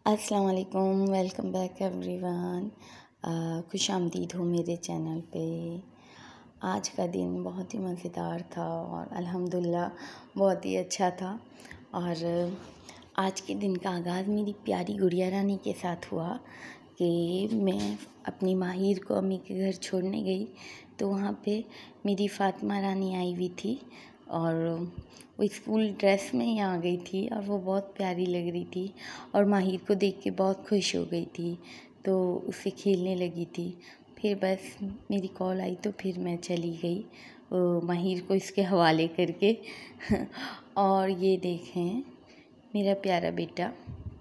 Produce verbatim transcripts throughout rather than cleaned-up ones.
अस्सलाम वालेकुम, welcome back everyone. खुश आमदीद हो मेरे चैनल पे। आज का दिन बहुत ही मज़ेदार था और अल्हम्दुलिल्लाह बहुत ही अच्छा था। और आज के दिन का आगाज़ मेरी प्यारी गुड़िया रानी के साथ हुआ कि मैं अपनी माहिर को अम्मी के घर छोड़ने गई तो वहाँ पे मेरी फ़ातिमा रानी आई हुई थी और वो स्कूल ड्रेस में ही आ गई थी और वो बहुत प्यारी लग रही थी और माहिर को देख के बहुत खुश हो गई थी, तो उससे खेलने लगी थी। फिर बस मेरी कॉल आई तो फिर मैं चली गई माहिर को इसके हवाले करके। और ये देखें मेरा प्यारा बेटा,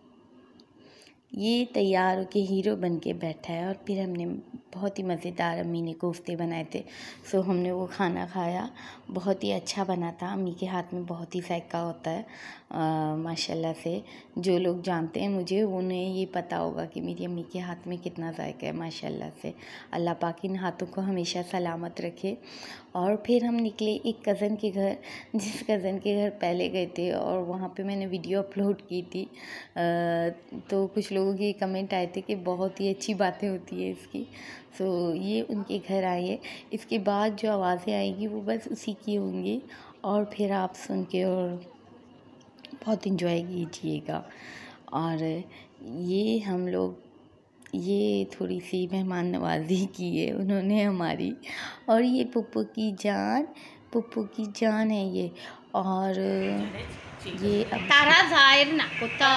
ये तैयार होके हीरो बन के बैठा है। और फिर हमने बहुत ही मज़ेदार अम्मी ने कोफ्ते बनाए थे, सो हमने वो खाना खाया। बहुत ही अच्छा बना था। अम्मी के हाथ में बहुत ही जायका होता है माशाल्लाह से। जो लोग जानते हैं मुझे उन्हें ये पता होगा कि मेरी अम्मी के हाथ में कितना जायका है माशाल्लाह से। अल्लाह पाक इन हाथों को हमेशा सलामत रखे। और फिर हम निकले एक कज़न के घर, जिस कज़न के घर पहले गए थे और वहाँ पे मैंने वीडियो अपलोड की थी। तो कुछ लोगों के कमेंट आए थे कि बहुत ही अच्छी बातें होती है इसकी। सो ये उनके घर आए। इसके बाद जो आवाज़ें आएगी वो बस उसी की होंगी और फिर आप सुन के और बहुत इंजॉय कीजिएगा। और ये हम लोग ये थोड़ी सी मेहमान नवाजी की है उन्होंने हमारी। और ये पुप्पू की जान पुप्पू की जान है ये। और ये अब तारा जाहिर ना कोता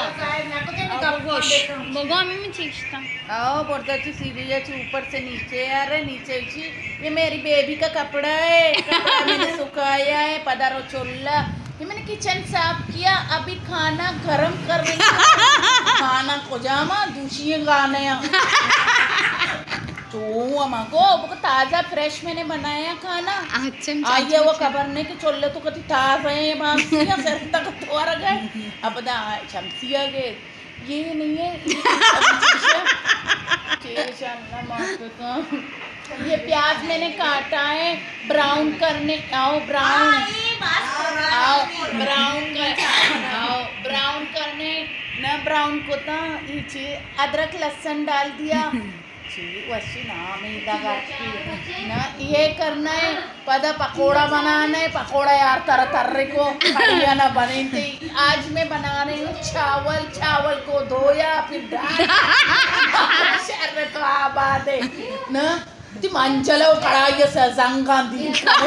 बगो में मैं चीखता आओ पड़ता ची सीधी जाची ऊपर से नीचे आ रहे नीचे ची। ये मेरी बेबी का कपड़ा है, कपड़ा मैंने सुखाया है। पदारो चोल्ला ये मैंने किचन साफ किया, अभी खाना गरम कर रही हूँ। खाना को जामा दूसरी गाने तो अमाको वो ताज़ा फ्रेश मैंने बनाया खाना। अच्छा आइए वो कबरने के चोल्ले तो कति ताज़ा है मांसिया फिर तक तो आ गए। अब दा शमसिया के ये नहीं है ये प्याज मैंने काटा है ब्राउन करने। आओ ब्राउन आओ ब्राउन कर आओ ब्राउन करने न ब्राउन को था नीचे अदरक लहसुन डाल दिया वैसी ना मैदा करके ना ये करना है। पता पकोड़ा बनाना है। पकोड़ा यार तरह तरह को बढ़िया ना बने थे। आज मैं बना रही हूँ चावल। चावल को धोया फिर डाल शर्र तो आबाद है ना ती मंचलो कढ़ाई से जंगा दी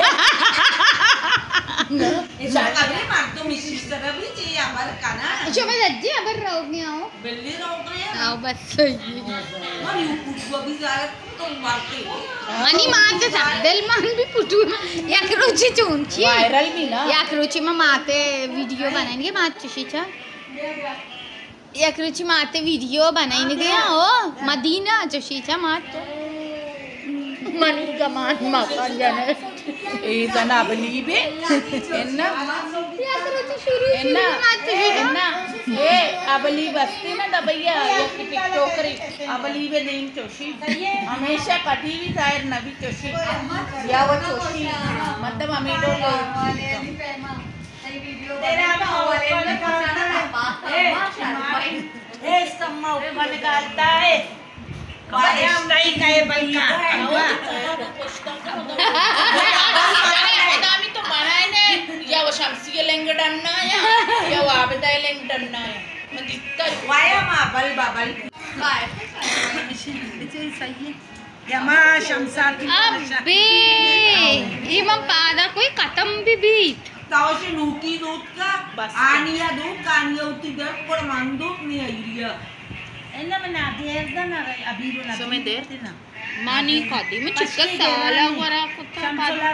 ना अभी मार तो मिश्री तरह भी चाहिए हमारे खाना। अच्छा मैं लज्जे अबर रहोगे आओ बिल्ली रहोगे आओ बस सही और यू पुटू अभी ज़्यादा तो मारते मनी माते सादल मान भी पुटू या करोची चोंची वायरल भी ना या करोची में माते वीडियो बनाएंगे मात चशीचा या करोची माते वीडियो बनाएंगे गया हो मदीना चशीचा मात मनी का मान माता जाने इधर अबलीबे इन्ना या करोची शुरू इन्ना इन्ना ये अबली बस्ती ना दबैया ये टिकटॉकरी अबलीबे नहीं चोशी हमेशा कभी भी जाहिर नबी चोशी या वो चोशी मतलब हमें दो तेरा ए सम्मा ऊपर निकालता है बारिश नहीं कहे बंका दामी तो बनाए ने या वो शमसी लेंगे डरना है या वो आबदाई लेंगे डरना है मैं दिखता वाया माँ बल बाबल यमा शमसा की अबे ये मैं पादा कोई खत्म भी बीत ताऊशी नूकी दूध का आनिया दूध का आनिया उती दर पर मंदूक नहीं आइरिया इन्ना में ना देर दा ना अभी रो ना सो मैं देर ना मानी खाती मैं चिकन साला वरा कुत्ता शमसला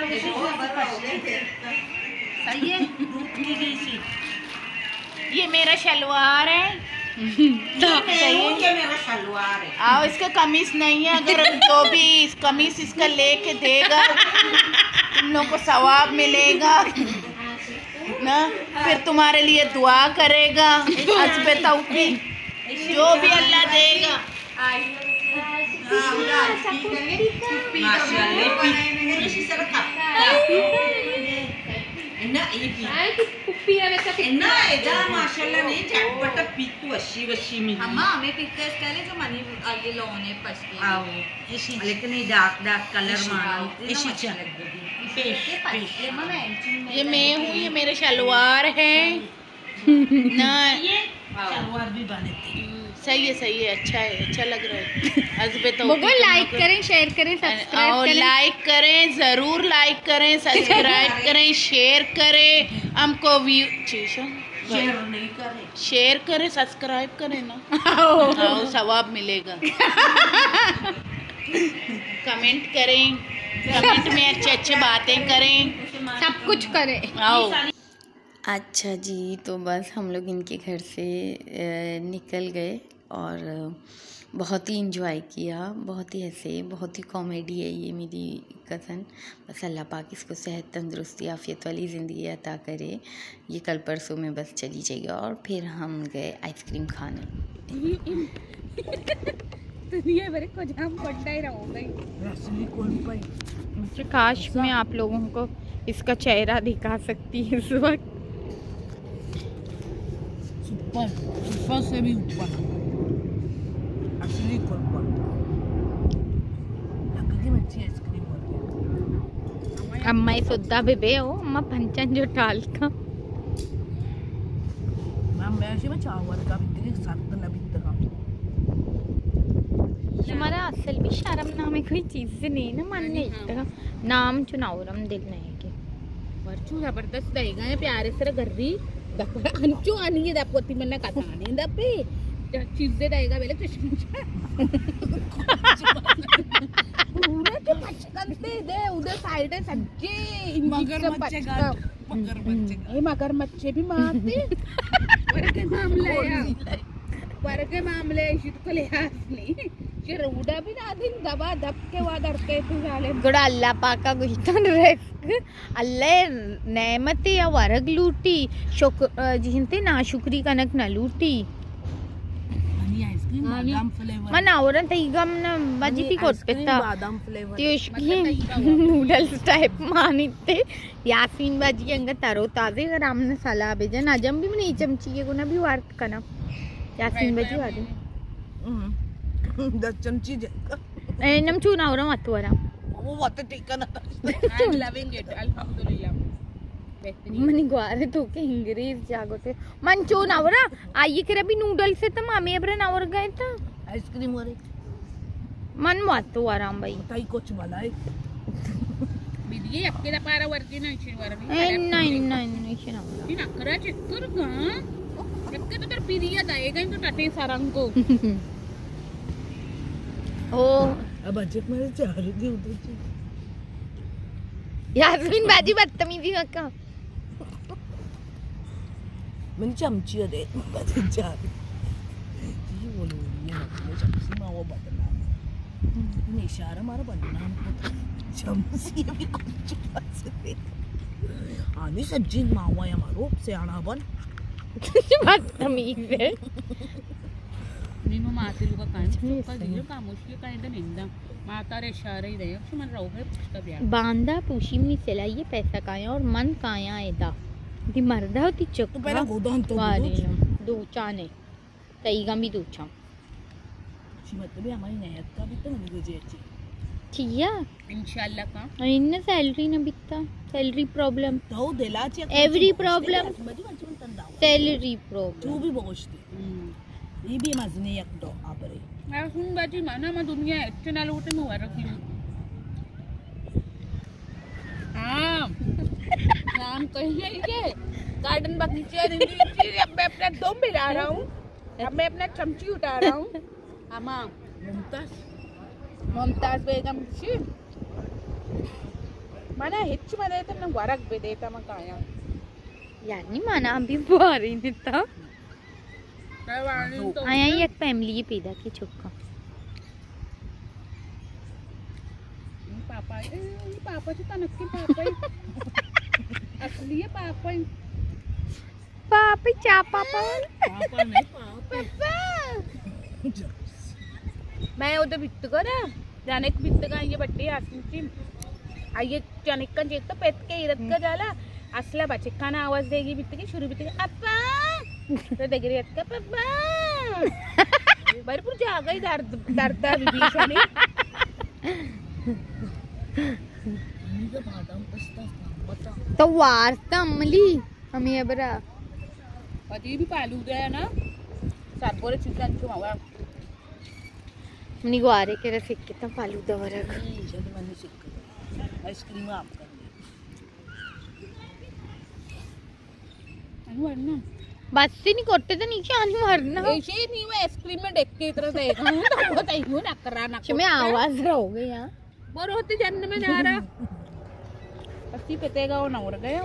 सही है दूध की गई सी ये मेरा शलवार है सही है मेरा शलवार है। आओ इसका कमीज नहीं है, अगर जो भी इस कमीज इसका लेके देगा तुम लोग को सवाब मिलेगा ना। फिर तुम्हारे लिए दुआ करेगा हस्बे तौफीक जो भी अल्लाह देगा। इन्ना ये पी हाय कि कुप्पी है वैसा इन्ना इधर माशाल्लाह नहीं झटपट पीतू अच्छी वशी मिली अम्मा हमें पिक्चर स्टाइल जो मनी ये लोने पछती आओ इसी लेकिन ये डार्क डार्क कलर मानो इसी चा ये मैं हूँ, ये मेरे शलवार है ना, शलवार भी बने थे। सही है सही है, अच्छा है, अच्छा लग रहा है। हस्बे तो लोगों लाइक करें, शेयर करें, सब्सक्राइब और करें। लाइक करें, जरूर लाइक करें, सब्सक्राइब करें, शेयर करें, हमको व्यू शेयर नहीं करे, शेयर करें, सब्सक्राइब करें ना, आओ सवाब मिलेगा। कमेंट करें, कमेंट में अच्छे अच्छे बातें करें, सब कुछ करें। आओ। अच्छा जी, तो बस हम लोग इनके घर से निकल गए और बहुत ही इंजॉय किया, बहुत ही हंसे, बहुत ही कॉमेडी है ये मेरी कज़न। बस अल्लाह पाक इसको सेहत, तंदुरुस्ती, आफियत वाली ज़िंदगी अता करे। ये कल परसों में बस चली जाएगी। और फिर हम गए आइसक्रीम खाने। मुझे काश मैं आप लोगों को इसका चेहरा दिखा सकती है इस वक्त। सुपर सुपर से भी ऊपर असली कुर्बान लगे मच्छी आइसक्रीम हो गया। अम्मा ये सुद्धा बेबे हो अम्मा पंचन जो टाल का मैम मैं ऐसे में चावल का भी साथ ना भी तक हमारा असल भी शर्म नाम है, कोई चीज़ से नहीं ना मानने इतना नाम चुनावरम दिल नहीं के वर्चू जबरदस्त देगा ये प्यारे से गर्री दपर अंचो आनी है दपोती मैंने कथा आने दपे चीजें देगा बेले चश्मा पूरा के पचकन दे दे उधर साइड है सज्जे मगरमच्छ का मगरमच्छ ये मगरमच्छ भी मारते पर के मामले है पर के मामले इसी तो लिहाज नहीं चिरूडा भी ना दिन दबा दब के वादर के तू जाले गुड़ा अल्लाह पाक का गुश्तन रिस्क अल्लाह नेमते या वरग लूटी शुक्र जिनते ना शुक्री कनक न लूटी आणि आइसक्रीम बादाम फ्लेवर मन आवरन ते गम न मजिती कोटता बादाम फ्लेवर त्योशकी नूडल्स टाइप मानिते यासीन बाजी अंग तरो ताजे राम ने सलाह बेजन अजम भी नहीं चमची के गुना भी वार्त कना यासीन बाजी वादे दस चमची ए नम चूना आवरम अतवरा वो बहुत taken I am loving it अल्हम्दुलिल्लाह मनी ग्वारे तो के इंग्रेज जागोते मन चून आवरा आई के भी नूडल्स से तो मामे अबरन आवर गए था आइसक्रीम वाले मन मत आराम भाई ताई कुछ मलाई बिदिये अकेला पारा वरती ना शिवार ए नहीं नहीं नहीं शना ती नखरा चेक कर का एक्के तो तर पिरिया जाएगा तो टटे सारंग को ओ अब बजट में चार दी उधर से यास्मीन बाजी बदतमीजी का मैंने चमची दे बजट चार ये बोलो ये ना चमची में वो बदनाम ने इशारा मारा बदनाम को चमची भी कुछ पास दे आनी सब्जी मावा या मारो से आना बन बदतमीज है నేను మా తెలుగు కాంచి ఒక దిలు కామోషి కాండ నిందా माता रे इशारे ही रहे अब मन रहो है पुष्का ब्याह बांदा पूशी में चलाइए पैसा काया और मन काया एदा दी मर्दा होती चुक तो पहले गोदान तो दो चाने तई गमी दो चा मतलब हमारी नयत का भी तो नहीं गुजे अच्छी ठीक इंशाल्लाह का इन सैलरी न बिकता सैलरी प्रॉब्लम तो दिला चे एवरी प्रॉब्लम सैलरी प्रॉब्लम तू भी पहुंचती ये भी मजने एक दो आपरे मैं सुन बाजी माना मैं दुनिया इतना लोटे में वार रखी हां काम कहिए ये गार्डन बगीचे रिंगी अब मैं अपना दम मिला रहा हूं अब मैं अपना चमची उठा रहा हूं अम्मा मुमताज मुमताज बेगम छी माना हिच मध्ये तर ना वरक बे देता मग काय यार नहीं माना अभी बारी नहीं था आया एक फैमिली पैदा की चुका पापा ए पापा से नक्की पापा असली है पापा पापा चा पापा पापा नहीं पापा मैं उधर बित्त करा जाने बित्त का ये बट्टी आसमी आइए चनिक का जेक तो पेट के इरत का जाला असला बा चिक्काना आवाज देगी बित्ते की शुरू बित्ते अप्पा तो देगी रे का पप्पा भरपूर जागा ही दर्द दर्द विभीषणी तो वार्ता अमली हमें बरा अजी भी पालू दे ना सात बोरे चिकन चुमावा मनी गुआरे के रसिक कितना फालूदा वरग आइसक्रीम आप कर बस से नहीं कोटे तो नीचे आनी मरना ऐसे ही नहीं मैं आइसक्रीम में देख के इतना देखा हूं तो बहुत आई हूं ना करा ना मैं आवाज रहो गई यहां बोर होती जन्म में जा रहा अस्सी पेतेगा वो नवर गया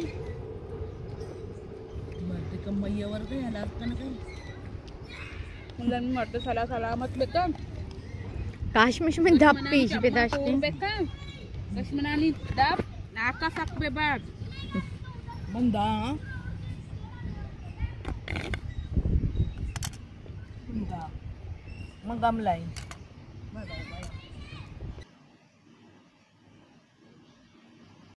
मरते कम मैया वर गए लाभ कन गए मुंडन में मरते सला सलामत बेटा काश्मीर में धप पेश पे दाश्ते बेटा कश्मीरानी दब नाका सक पे बाद मंदा मंदा मंगम लाइन